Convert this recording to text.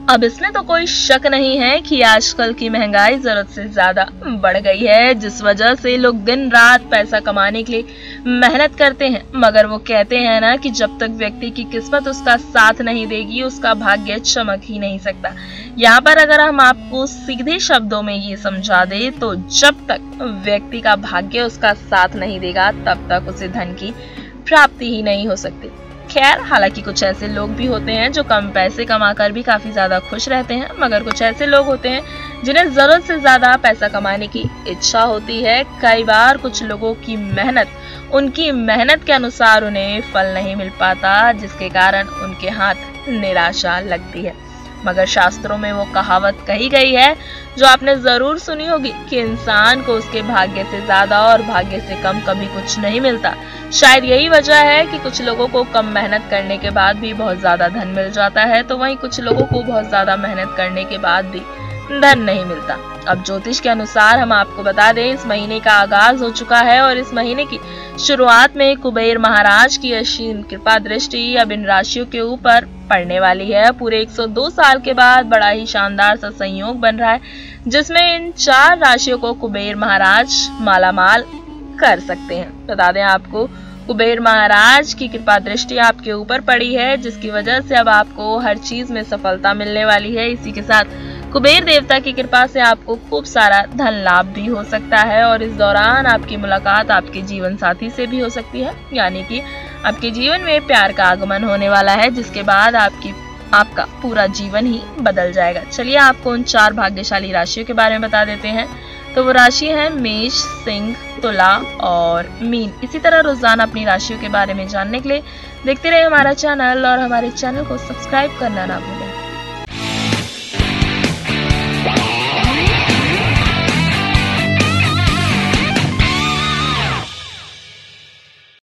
अब इसमें तो कोई शक नहीं है कि आजकल की महंगाई जरूरत से ज्यादा बढ़ गई है, जिस वजह से लोग दिन रात पैसा कमाने के लिए मेहनत करते हैं। मगर वो कहते हैं ना कि जब तक व्यक्ति की किस्मत उसका साथ नहीं देगी, उसका भाग्य चमक ही नहीं सकता। यहाँ पर अगर हम आपको सीधे शब्दों में ये समझा दे तो जब तक व्यक्ति का भाग्य उसका साथ नहीं देगा, तब तक उसे धन की प्राप्ति ही नहीं हो सकती। खैर, हालांकि कुछ ऐसे लोग भी होते हैं जो कम पैसे कमाकर भी काफी ज्यादा खुश रहते हैं, मगर कुछ ऐसे लोग होते हैं जिन्हें जरूरत से ज्यादा पैसा कमाने की इच्छा होती है। कई बार कुछ लोगों की उनकी मेहनत के अनुसार उन्हें फल नहीं मिल पाता, जिसके कारण उनके हाथ निराशा लगती है। मगर शास्त्रों में वो कहावत कही गई है जो आपने जरूर सुनी होगी कि इंसान को उसके भाग्य से ज्यादा और भाग्य से कम कभी कुछ नहीं मिलता। शायद यही वजह है कि कुछ लोगों को कम मेहनत करने के बाद भी बहुत ज्यादा धन मिल जाता है, तो वहीं कुछ लोगों को बहुत ज्यादा मेहनत करने के बाद भी धन नहीं मिलता। अब ज्योतिष के अनुसार हम आपको बता दें, इस महीने का आगाज हो चुका है और इस महीने की शुरुआत में कुबेर महाराज की असीम कृपा दृष्टि अब इन राशियों के ऊपर पड़ने वाली है। पूरे 102 साल के बाद बड़ा ही शानदार सा संयोग बन रहा है, जिसमें इन 4 राशियों को कुबेर महाराज मालामाल कर सकते हैं। बता दें आपको, कुबेर महाराज की कृपा दृष्टि आपके ऊपर पड़ी है, जिसकी वजह से अब आपको हर चीज में सफलता मिलने वाली है। इसी के साथ कुबेर देवता की कृपा से आपको खूब सारा धन लाभ भी हो सकता है और इस दौरान आपकी मुलाकात आपके जीवन साथी से भी हो सकती है, यानी कि आपके जीवन में प्यार का आगमन होने वाला है, जिसके बाद आपका पूरा जीवन ही बदल जाएगा। चलिए आपको उन 4 भाग्यशाली राशियों के बारे में बता देते हैं। तो वो राशि है मेष, सिंह, तुला और मीन। इसी तरह रोजाना अपनी राशियों के बारे में जानने के लिए देखते रहिए हमारा चैनल और हमारे चैनल को सब्सक्राइब करना ना भूलें।